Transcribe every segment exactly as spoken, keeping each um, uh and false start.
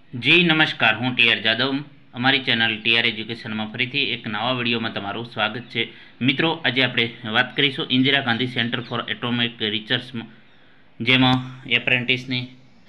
જી નમસ્કાર, હું ટીઆર જાદવ. અમારી ચેનલ ટીઆર એજ્યુકેશનમાં ફરીથી એક નવા વિડીયોમાં તમારું સ્વાગત છે. મિત્રો, આજે આપણે વાત કરીશું Indira Gandhi centre for atomic રિસર્ચમાં, જેમાં એપ્રેન્ટિસની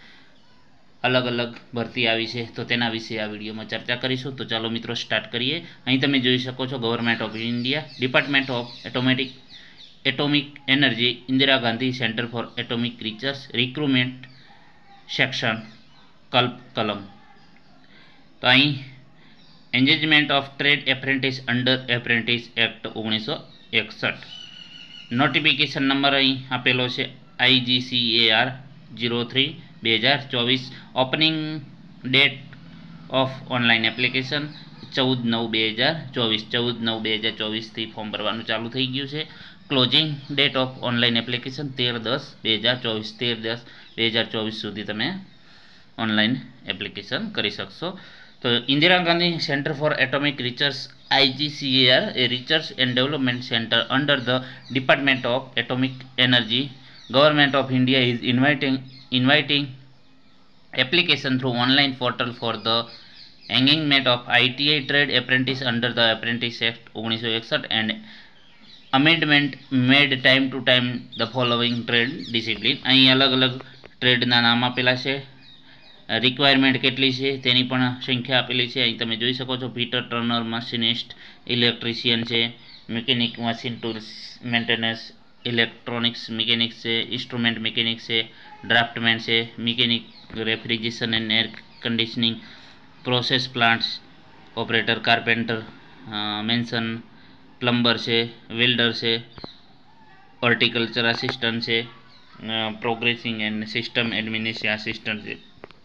અલગ અલગ ભરતી આવી છે, તો તેના વિશે આ વિડીયોમાં ચર્ચા કરીશું. તો ચાલો મિત્રો સ્ટાર્ટ કરીએ. અહીં તમે જોઈ શકો છો government of India, department of automatic atomic energy, Indira Gandhi centre for atomic research, recruitment section, કલ્પ કલમ. તો અહીં engagement of trade apprentice under apprentice act ઓગણીસો એકસઠ. નોટિફિકેશન નંબર અહીં આપેલો છે આઈજીસીએઆર જીરો થ્રી બે હજાર ચોવીસ. Opening date of online application ચૌદ નવ બે હજાર ચોવીસ. ચૌદ નવ બે હજાર ચોવીસથી ફોર્મ ભરવાનું ચાલુ થઈ ગયું છે. Closing date of online application તેર દસ બે હજાર ચોવીસ. તેર દસ બે હજાર ચોવીસ સુધી તમે ઓનલાઈન એપ્લિકેશન કરી શકશો. તો Indira Gandhi centre for atomic research IGCAR a research and development centre under the department of atomic energy, government of India is inviting inviting application through online portal for the engagement of I T I trade apprentice under the Apprentice Act ઓગણીસો એકસઠ and amendment made time to time the following trade discipline. અહીં અલગ અલગ ટ્રેડના નામ આપેલા છે, requirement કેટલી છે તેની પણ સંખ્યા આપેલી છે. અહીં તમે જોઈ શકો છો ફિટર, ટર્નર, મશીનિસ્ટ, ઇલેક્ટ્રિશિયન છે, mechanic, machine tools maintenance, electronics mechanics છે, ઇન્સ્ટ્રુમેન્ટ મિકેનિક્સ છે, ડ્રાફ્ટમેન છે, mechanic, refrigeration and air conditioning, process plants operator, carpenter, mason, plumber છે, વેલ્ડર છે, હોર્ટિકલ્ચર આસિસ્ટન્ટ છે, progressing and system administration assistant છે.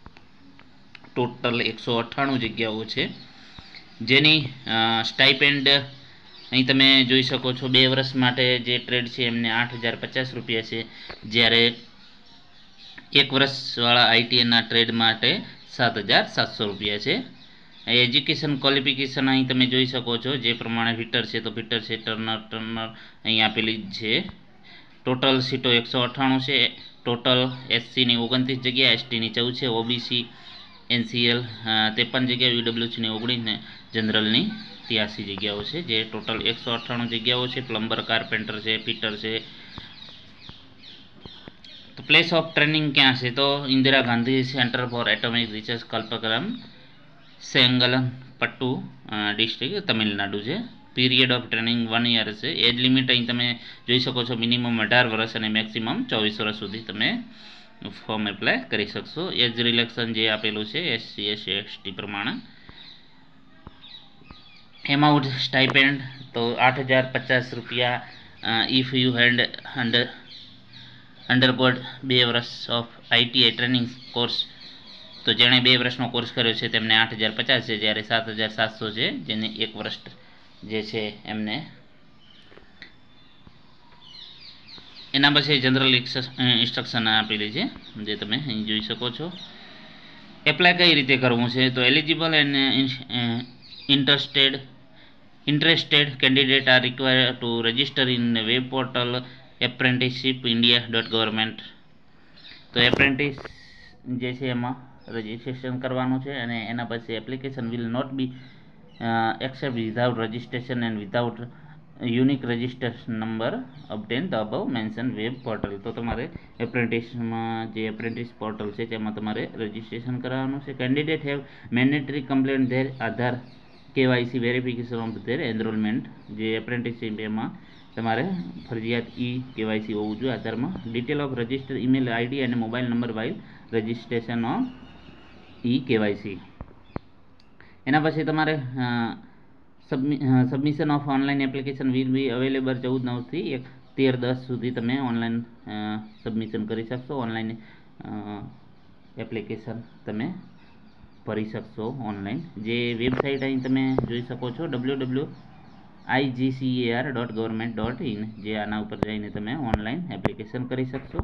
Total એકસો અઠ્ઠાણું જગ્યાઓ છે, જેની સ્ટાઇપેન્ડ અહીં તમે જોઈ શકો છો. બે વર્ષ માટે જે ટ્રેડ છે એમને આઠ હજાર પચાસ રૂપિયા છે, જ્યારે એક વર્ષવાળા આઈટીઆઈના ટ્રેડ માટે સાત હજાર સાતસો રૂપિયા છે. એજ્યુકેશન ક્વોલિફિકેશન અહીં તમે જોઈ શકો છો, જે પ્રમાણે ફિટર છે તો ફિટર છે, ટર્નર ટર્નર અહીં આપેલી જ છે. ટોટલ સીટો એકસો અઠ્ઠાણું છે. ટોટલ એસસીની ઓગણત્રીસ જગ્યા, એસટીની ચૌદ છે, ઓબીસી એનસીએલ ત્રેપન જગ્યા, યુડબ્લ્યુસીની ઓગણીસ ને જનરલની ત્યાસી જગ્યાઓ છે, જે ટોટલ એકસો અઠ્ઠાણું જગ્યાઓ છે. પ્લમ્બર, કાર્પેન્ટર છે, ફિટર છે. તો પ્લેસ ઓફ ટ્રેનિંગ ક્યાં છે? તો Indira Gandhi centre for atomic research, Kalpakkam, Chengalpattu district, Tamil Nadu છે. Period of training one year છે. એજ લિમિટ અહીં તમે જોઈ શકો છો, મિનિમમ અઢાર વર્ષ અને મેક્સિમમ ચોવીસ વર્ષ સુધી તમે ફોર્મ એપ્લાય કરી શકશો. એજ રિલેક્શન જે આપેલું છે એસસી એસસી એસટી પ્રમાણે. એમાઉન્ટ સ્ટાઇપેન્ડ તો આઠ હજાર પચાસ રૂપિયા if you had under undergone બે વર્ષ ઓફ આઈટીઆઈ ટ્રેનિંગ કોર્સ. તો જેણે બે વર્ષનો કોર્સ કર્યો છે તેમને આઠ હજાર પચાસ છે, જ્યારે સાત હજાર સાતસો છે જેને એક વર્ષ જે છે એમને. એના પછી જનરલ ઇન્સ્ટ્રક્શન આપેલી છે, જે તમે અહીં જોઈ શકો છો. એપ્લાય કઈ રીતે કરવું છે? તો eligible and interested interested candidate are required to register in web portal apprenticeship India dot government. તો એપ્રેન્ટિસ જે છે એમાં રજિસ્ટ્રેશન કરવાનું છે, અને એના પછી application will not be accept without registration and without unique registration number obtain the above mention web portal. તો તમારે એપ્રેન્ટિસમાં જે એપ્રેન્ટિસ પોર્ટલ છે તેમાં તમારે રજિસ્ટ્રેશન કરાવવાનું છે. Candidate have mandatory complaint their Aadhaar KYC verification of their enrolment. જે apprenticeship એમાં તમારે ફરજિયાત ઈ કેવાયસી હોવું જોઈએ આધારમાં. Detail of register email ID અને mobile number while registration of e KYC. એના પછી તમારે submission of online application will be available ચૌદ નવથી એક તેર દસ સુધી તમે ઓનલાઈન સબમિશન કરી શકશો. ઓનલાઈન એપ્લિકેશન તમે ભરી શકશો ઓનલાઈન. જે વેબસાઇટ અહીં તમે જોઈ શકો છો W W IGCAR dot government dot in, જે આના ઉપર જઈને તમે ઓનલાઈન એપ્લિકેશન કરી શકશો.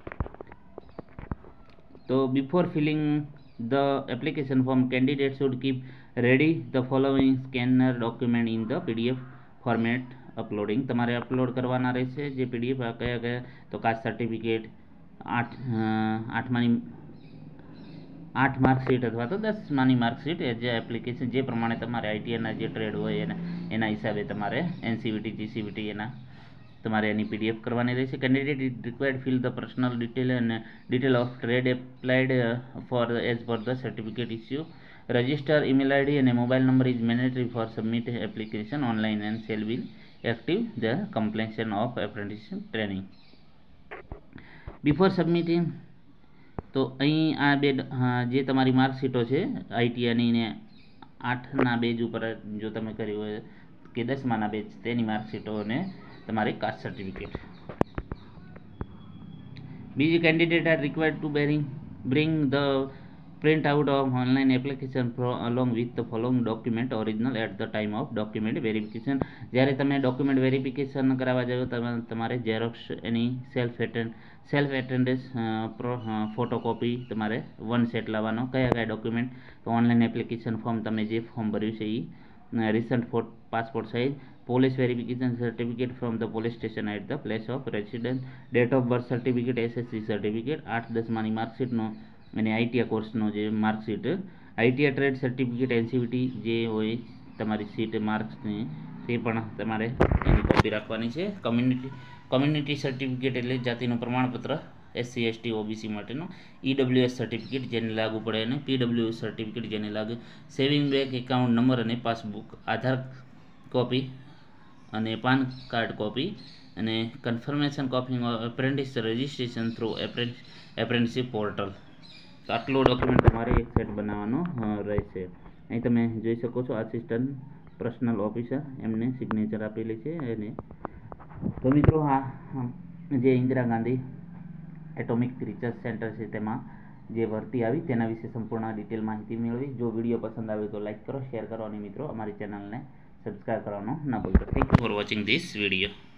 તો before filling the application form, candidate should keep ready the following scanner document in the PDF format uploading. તમારે અપલોડ કરવાના રહેશે જે પીડીએફ કયા કયા? તો કાસ્ટ સર્ટિફિકેટ, આઠ આઠમાની આઠ માર્કશીટ અથવા તો દસમાની માર્કશીટ એ જે એપ્લિકેશન જે પ્રમાણે તમારે આઈટીઆઈના જે ટ્રેડ હોય એના એના હિસાબે તમારે એનસીવીટી જીસીવીટી એના તમારે એની પીડીએફ કરવાની રહેશે. Candidate is required fill the personal detail અને detail of trade applied for as per the certificate issue. Register email ID અને mobile number is mandatory for submit application online and shall be active the completion of apprenticeship training before submitting. તો અહીં આ બે જે તમારી માર્કશીટો છે આઈટીઆઈની ને આઠના બેજ ઉપર જો તમે કર્યું હોય કે દસમાના બેચ તેની માર્કશીટો અને તમારી કાસ્ટ સર્ટિફિકેટ. બીજી candidate are required to bearing bring the print out of online application pro along with the following document original at the time of document verification. જ્યારે તમે ડોક્યુમેન્ટ વેરિફિકેશન કરાવવા જાવ તમે તમારે ઝેરોક્સ એની self attend self attendance photocopy તમારે one set લાવવાનો. કયા કયા ડોક્યુમેન્ટ? તો ઓનલાઈન એપ્લિકેશન ફોર્મ તમે જે ફોર્મ ભર્યું છે એ recent photo passport size, police verification certificate from the police station at the place of residence, date of birth certificate, SSC certificate, આઠ દસમાની માર્કશીટનો અને આઈટીઆઈ કોર્સનો જે marksheet, ITI trade certificate, NCVT જે હોય તમારી સીટ માર્ક્સની તે પણ તમારે એની કોપી રાખવાની છે. કમ્યુનિટી કમ્યુનિટી સર્ટિફિકેટ એટલે જાતિનું પ્રમાણપત્ર એસસી એસટી ઓબીસી માટેનું, ઈડબ્લ્યુએસ સર્ટિફિકેટ જેને લાગુ પડે અને પીડબ્લ્યુ સર્ટિફિકેટ જેને લાગે, સેવિંગ બેંક એકાઉન્ટ નંબર અને પાસબુક, આધાર કોપી અને પાન કાર્ડ કોપી અને confirmation copy apprentice registration through apprenticeship portal. તો આટલો ડોક્યુમેન્ટ તમારે એક સેટ બનાવવાનો રહેશે. અહીં તમે જોઈ શકો છો આસિસ્ટન્ટ પર્સનલ ઓફિસર એમને સિગ્નેચર આપેલી છે. અને તો મિત્રો હા જે Indira Gandhi atomic research centre છે તેમાં જે ભરતી આવી તેના વિશે સંપૂર્ણ ડિટેલ માહિતી મેળવી. જો વિડીયો પસંદ આવે તો લાઇક કરો, શેર કરો અને મિત્રો અમારી ચેનલને સબસ્ક્રાઈબ કરવાનું ના ભૂલતા. Thank you for watching this video.